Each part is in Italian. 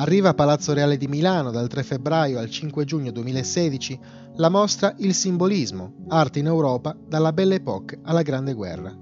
Arriva a Palazzo Reale di Milano dal 3 febbraio al 5 giugno 2016 la mostra Il simbolismo, arte in Europa dalla Belle Époque alla Grande Guerra.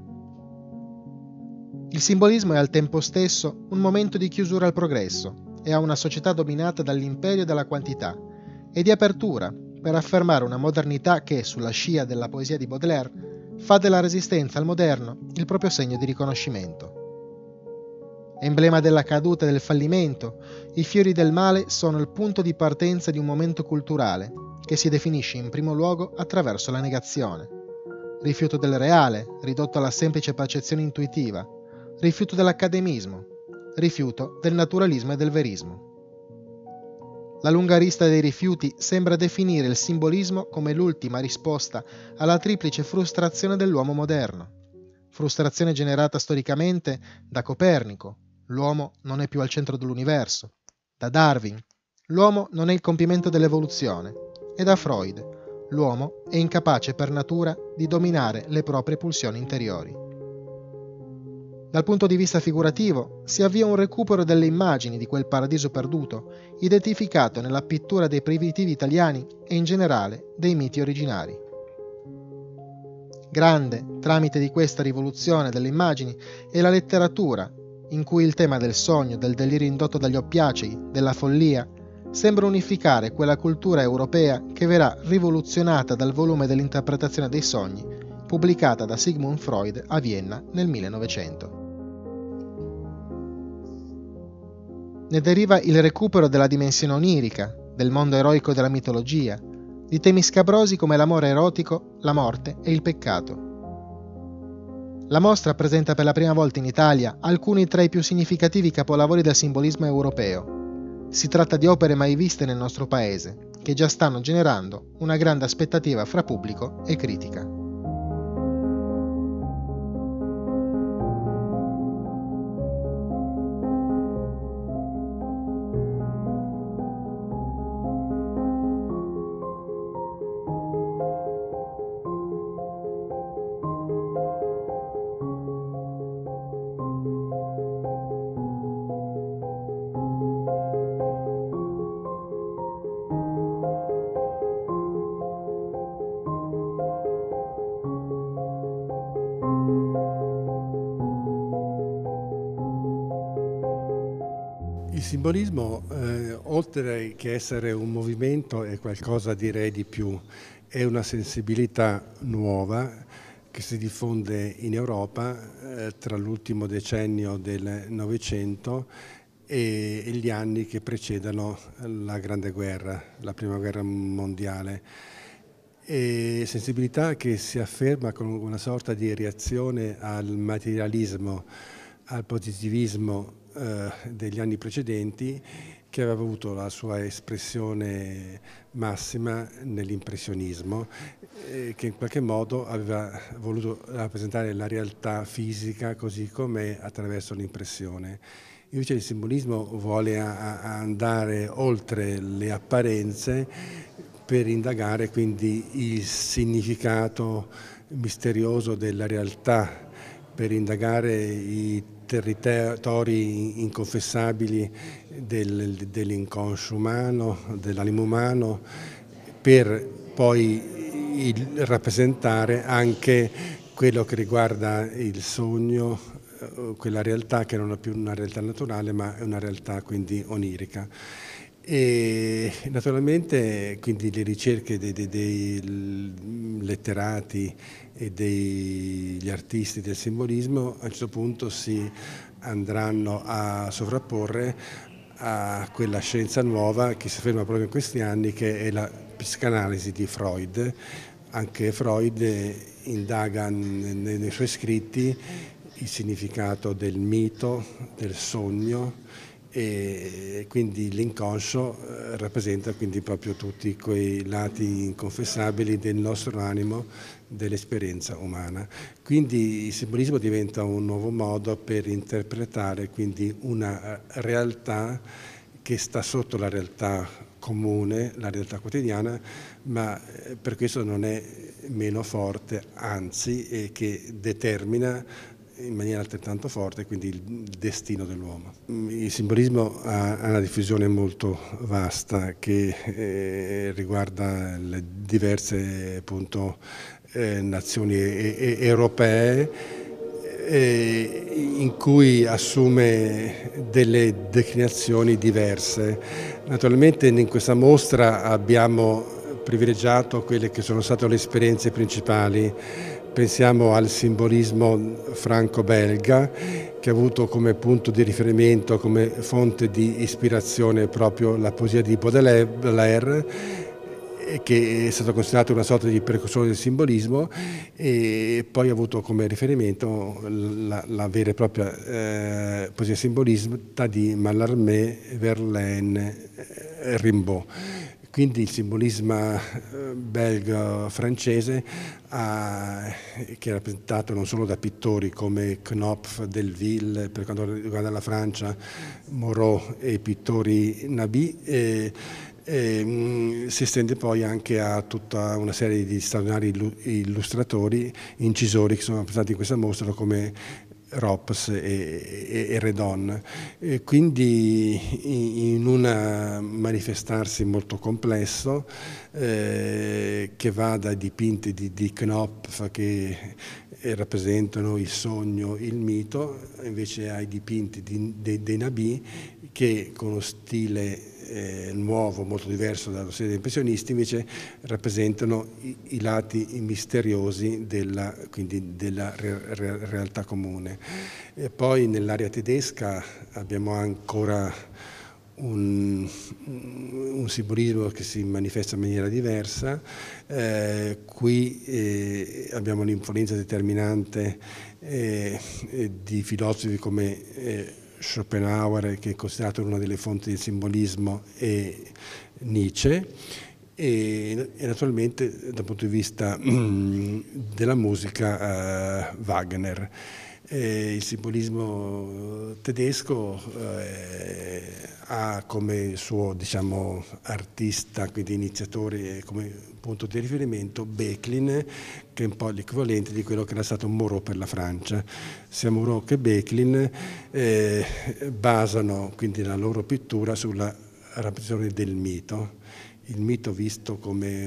Il simbolismo è al tempo stesso un momento di chiusura al progresso e a una società dominata dall'imperio della quantità e di apertura per affermare una modernità che, sulla scia della poesia di Baudelaire, fa della resistenza al moderno il proprio segno di riconoscimento. Emblema della caduta e del fallimento, i fiori del male sono il punto di partenza di un momento culturale che si definisce in primo luogo attraverso la negazione. Rifiuto del reale, ridotto alla semplice percezione intuitiva, rifiuto dell'accademismo, rifiuto del naturalismo e del verismo. La lunga lista dei rifiuti sembra definire il simbolismo come l'ultima risposta alla triplice frustrazione dell'uomo moderno. Frustrazione generata storicamente da Copernico, l'uomo non è più al centro dell'universo, da Darwin, l'uomo non è il compimento dell'evoluzione, e da Freud, l'uomo è incapace per natura di dominare le proprie pulsioni interiori. Dal punto di vista figurativo, si avvia un recupero delle immagini di quel paradiso perduto, identificato nella pittura dei primitivi italiani e in generale dei miti originari. Grande, tramite di questa rivoluzione delle immagini, è la letteratura, in cui il tema del sogno, del delirio indotto dagli oppiacei, della follia, sembra unificare quella cultura europea che verrà rivoluzionata dal volume dell'interpretazione dei sogni, pubblicata da Sigmund Freud a Vienna nel 1900. Ne deriva il recupero della dimensione onirica, del mondo eroico della mitologia, di temi scabrosi come l'amore erotico, la morte e il peccato. La mostra presenta per la prima volta in Italia alcuni tra i più significativi capolavori del simbolismo europeo. Si tratta di opere mai viste nel nostro paese, che già stanno generando una grande aspettativa fra pubblico e critica. Il simbolismo, oltre che essere un movimento, è qualcosa direi di più. È una sensibilità nuova che si diffonde in Europa tra l'ultimo decennio del Novecento e gli anni che precedono la Grande Guerra, la Prima Guerra Mondiale. E sensibilità che si afferma con una sorta di reazione al materialismo, al positivismo degli anni precedenti, che aveva avuto la sua espressione massima nell'impressionismo, che in qualche modo aveva voluto rappresentare la realtà fisica così com'è attraverso l'impressione. Invece il simbolismo vuole andare oltre le apparenze per indagare quindi il significato misterioso della realtà, per indagare i territori inconfessabili dell'inconscio umano, dell'animo umano, per poi rappresentare anche quello che riguarda il sogno, quella realtà che non è più una realtà naturale ma è una realtà quindi onirica. E naturalmente quindi le ricerche dei letterati e degli artisti del simbolismo a un certo punto si andranno a sovrapporre a quella scienza nuova che si ferma proprio in questi anni, che è la psicanalisi di Freud. Anche Freud indaga nei suoi scritti il significato del mito, del sogno, e quindi l'inconscio rappresenta quindi proprio tutti quei lati inconfessabili del nostro animo, dell'esperienza umana. Quindi il simbolismo diventa un nuovo modo per interpretare quindi una realtà che sta sotto la realtà comune, la realtà quotidiana, ma per questo non è meno forte, anzi, che determina in maniera altrettanto forte, quindi il destino dell'uomo. Il simbolismo ha una diffusione molto vasta che riguarda le diverse appunto, nazioni europee, in cui assume delle declinazioni diverse. Naturalmente in questa mostra abbiamo privilegiato quelle che sono state le esperienze principali. Pensiamo al simbolismo franco-belga, che ha avuto come punto di riferimento, come fonte di ispirazione proprio la poesia di Baudelaire, che è stato considerato una sorta di precursore del simbolismo, e poi ha avuto come riferimento la vera e propria poesia simbolista di Mallarmé, Verlaine, Rimbaud. Quindi il simbolismo belga-francese, che è rappresentato non solo da pittori come Knopf, Delville, per quanto riguarda la Francia, Moreau e i pittori Nabi, si estende poi anche a tutta una serie di straordinari illustratori, incisori che sono rappresentati in questa mostra come Rops e Redon, quindi in un manifestarsi molto complesso che va dai dipinti di Knopf che rappresentano il sogno, il mito, invece ai dipinti dei Nabi che con uno stile nuovo, molto diverso dallo stile dei impressionisti, invece rappresentano i lati misteriosi della realtà comune. E poi nell'area tedesca abbiamo ancora un simbolismo che si manifesta in maniera diversa. Qui abbiamo l'influenza determinante di filosofi come Schopenhauer, che è considerato una delle fonti del simbolismo, e Nietzsche, e naturalmente dal punto di vista della musica Wagner. Il simbolismo tedesco ha come suo, diciamo, artista, quindi iniziatore, come punto di riferimento Böcklin, che è un po' l'equivalente di quello che era stato Moreau per la Francia. Sia Moreau che Böcklin basano quindi la loro pittura sulla rappresentazione del mito, il mito visto come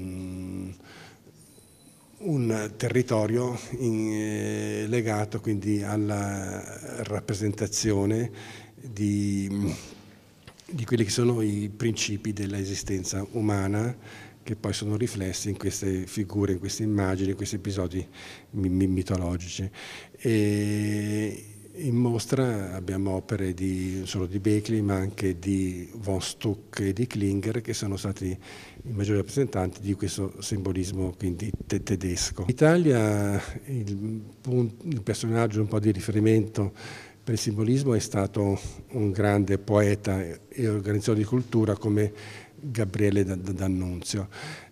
un territorio legato quindi alla rappresentazione di quelli che sono i principi dell'esistenza umana, che poi sono riflessi in queste figure, in queste immagini, in questi episodi mitologici. E in mostra abbiamo opere non solo di Böcklin, ma anche di von Stuck e di Klinger, che sono stati i maggiori rappresentanti di questo simbolismo quindi tedesco. In Italia il personaggio un po' di riferimento per il simbolismo è stato un grande poeta e organizzatore di cultura come Gabriele D'Annunzio.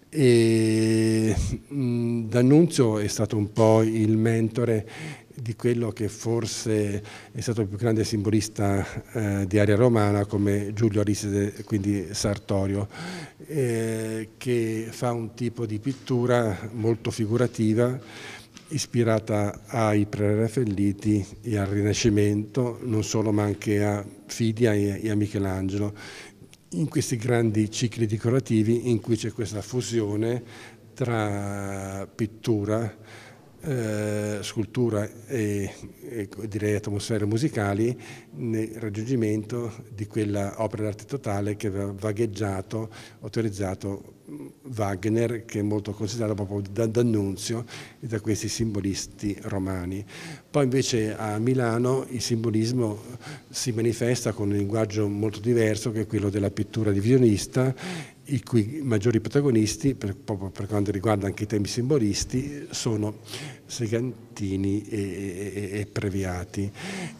D'Annunzio è stato un po' il mentore di quello che forse è stato il più grande simbolista di area romana come Giulio Ariside, quindi Sartorio, che fa un tipo di pittura molto figurativa, ispirata ai preraffaelliti e al Rinascimento, non solo ma anche a Fidia e a Michelangelo, in questi grandi cicli decorativi in cui c'è questa fusione tra pittura, scultura e direi atmosfere musicali, nel raggiungimento di quella opera d'arte totale che aveva vagheggiato, autorizzato Wagner, che è molto considerato proprio da D'Annunzio e da questi simbolisti romani. Poi invece a Milano il simbolismo si manifesta con un linguaggio molto diverso, che è quello della pittura divisionista, i cui maggiori protagonisti, proprio per quanto riguarda anche i temi simbolisti, sono Segantini e Previati.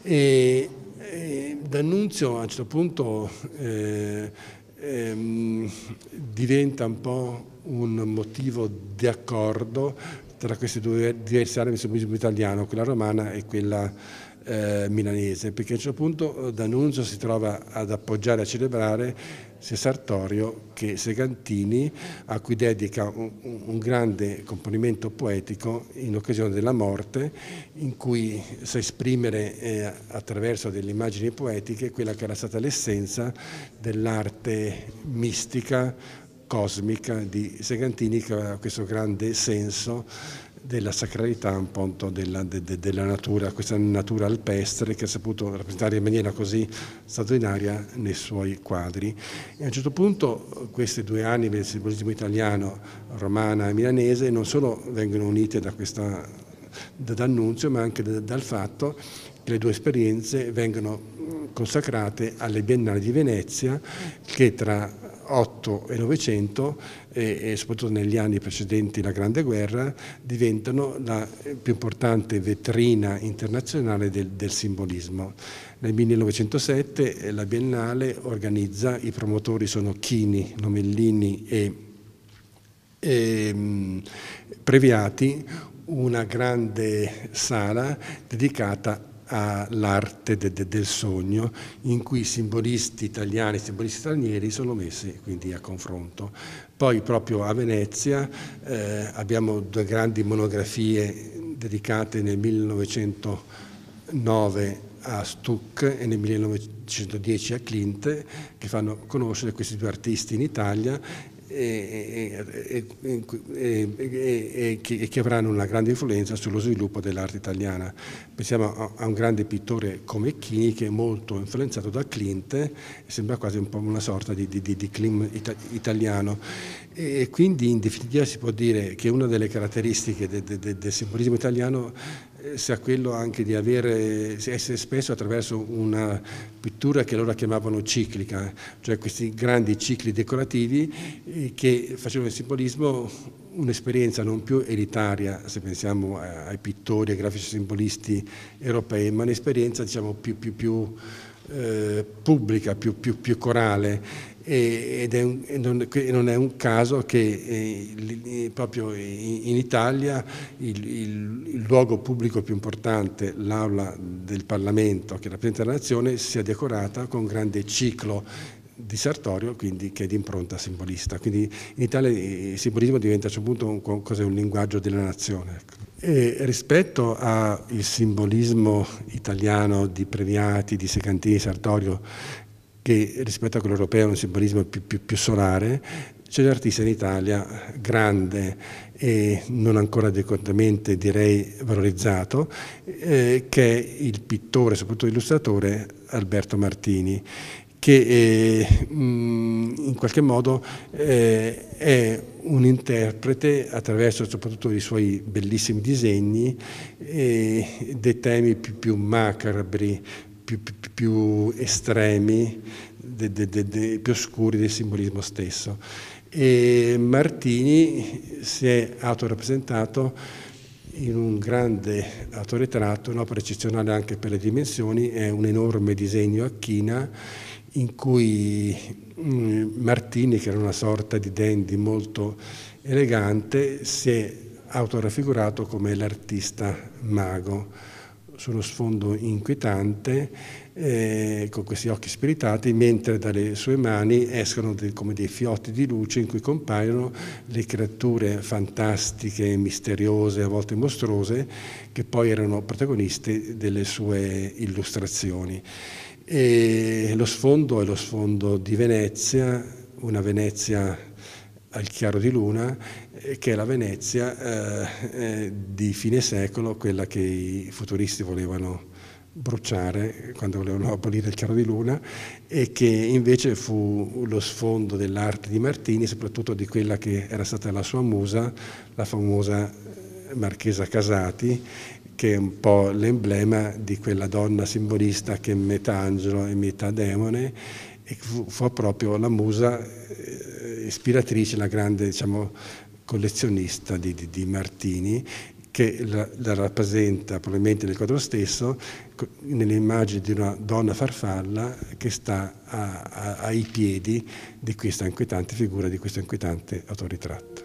D'Annunzio a un certo punto diventa un po' un motivo di accordo tra queste due diverse aree del simbolismo italiano, quella romana e quella milanese, perché a un certo punto D'Annunzio si trova ad appoggiare e a celebrare sia Sartorio che Segantini, a cui dedica un grande componimento poetico in occasione della morte, in cui sa esprimere attraverso delle immagini poetiche quella che era stata l'essenza dell'arte mistica, cosmica di Segantini, che aveva questo grande senso della sacralità appunto della natura, questa natura alpestre che ha saputo rappresentare in maniera così straordinaria nei suoi quadri. E a un certo punto queste due anime del simbolismo italiano, romana e milanese, non solo vengono unite da D'Annunzio, ma anche dal fatto che le due esperienze vengono consacrate alle Biennali di Venezia, che tra 8 e 900 e soprattutto negli anni precedenti la Grande Guerra diventano la più importante vetrina internazionale del simbolismo. Nel 1907 la Biennale organizza, i promotori sono Chini, Lomellini e Previati, una grande sala dedicata all'arte del sogno, in cui simbolisti italiani e simbolisti stranieri sono messi quindi a confronto. Poi proprio a Venezia abbiamo due grandi monografie dedicate nel 1909 a Stuck e nel 1910 a Klimt, che fanno conoscere questi due artisti in Italia e che avranno una grande influenza sullo sviluppo dell'arte italiana. Pensiamo a un grande pittore come Chini, che è molto influenzato da Klimt, sembra quasi un po' una sorta di Klimt italiano. E quindi in definitiva si può dire che una delle caratteristiche del simbolismo italiano sia quello anche di essere espresso attraverso una pittura che loro chiamavano ciclica, cioè questi grandi cicli decorativi che facevano del simbolismo un'esperienza non più elitaria, se pensiamo ai pittori, ai grafici simbolisti europei, ma un'esperienza diciamo più pubblica, più corale. Non è un caso che proprio in Italia il luogo pubblico più importante, l'aula del Parlamento che rappresenta la nazione, sia decorata con un grande ciclo di Sartorio, quindi che è di impronta simbolista. Quindi in Italia il simbolismo diventa a un certo punto un linguaggio della nazione. E rispetto al simbolismo italiano di Previati, di Segantini, Sartorio, che rispetto a quello europeo è un simbolismo più solare, c'è l'artista in Italia grande e non ancora adeguatamente direi valorizzato, che è il pittore, soprattutto illustratore, Alberto Martini, che in qualche modo è un interprete attraverso soprattutto i suoi bellissimi disegni dei temi più macabri, più estremi, più oscuri del simbolismo stesso. E Martini si è autorappresentato in un grande autoritratto, un'opera eccezionale anche per le dimensioni, è un enorme disegno a china in cui Martini, che era una sorta di dandy molto elegante, si è autoraffigurato come l'artista mago su uno sfondo inquietante, con questi occhi spiritati, mentre dalle sue mani escono come dei fiotti di luce in cui compaiono le creature fantastiche, misteriose, a volte mostruose, che poi erano protagoniste delle sue illustrazioni. E lo sfondo è lo sfondo di Venezia, una Venezia al chiaro di luna, che è la Venezia di fine secolo, quella che i futuristi volevano bruciare quando volevano abolire il chiaro di luna, e che invece fu lo sfondo dell'arte di Martini, soprattutto di quella che era stata la sua musa, la famosa Marchesa Casati, che è un po' l'emblema di quella donna simbolista che è metà angelo e metà demone, e fu proprio la musa ispiratrice, la grande, diciamo, collezionista di Martini, che la rappresenta probabilmente nel quadro stesso nell'immagine di una donna farfalla che sta ai piedi di questa inquietante figura, di questo inquietante autoritratto.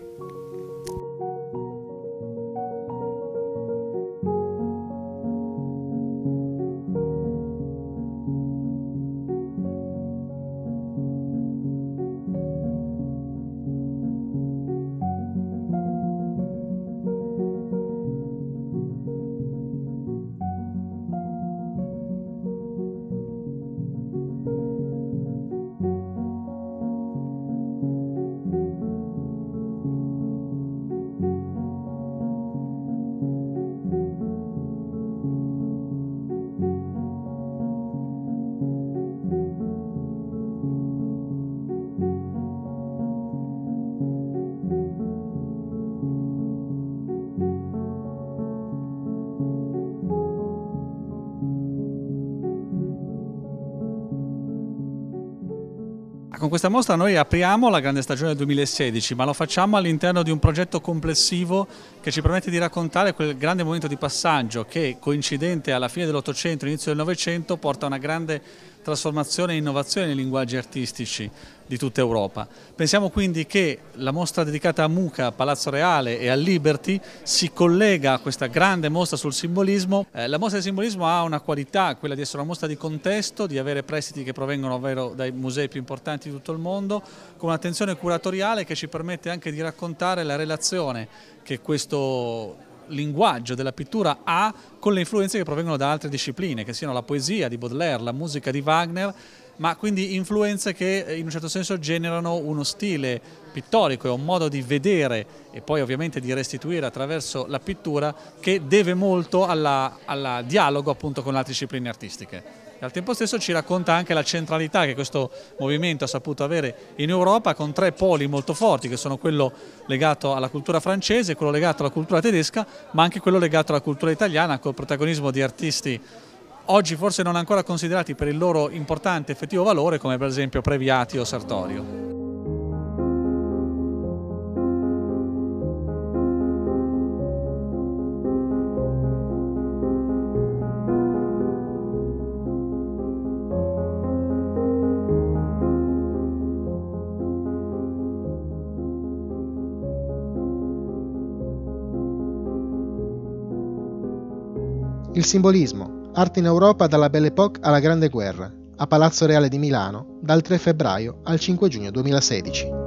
Con questa mostra noi apriamo la grande stagione 2016, ma lo facciamo all'interno di un progetto complessivo che ci permette di raccontare quel grande momento di passaggio che, coincidente alla fine dell'Ottocento e inizio del Novecento, porta a una grande trasformazione e innovazione nei linguaggi artistici di tutta Europa. Pensiamo quindi che la mostra dedicata a Mucha, a Palazzo Reale e a Liberty si collega a questa grande mostra sul simbolismo. La mostra del simbolismo ha una qualità, quella di essere una mostra di contesto, di avere prestiti che provengono ovvero dai musei più importanti di tutto il mondo, con un'attenzione curatoriale che ci permette anche di raccontare la relazione che questo linguaggio della pittura ha con le influenze che provengono da altre discipline, che siano la poesia di Baudelaire, la musica di Wagner, ma quindi influenze che in un certo senso generano uno stile pittorico e un modo di vedere e poi ovviamente di restituire attraverso la pittura che deve molto al dialogo appunto con altre discipline artistiche. E al tempo stesso ci racconta anche la centralità che questo movimento ha saputo avere in Europa, con 3 poli molto forti, che sono quello legato alla cultura francese, quello legato alla cultura tedesca, ma anche quello legato alla cultura italiana, col protagonismo di artisti oggi forse non ancora considerati per il loro importante effettivo valore, come per esempio Previati o Sartorio. Il simbolismo, arte in Europa dalla Belle Époque alla Grande Guerra, a Palazzo Reale di Milano, dal 3 febbraio al 5 giugno 2016.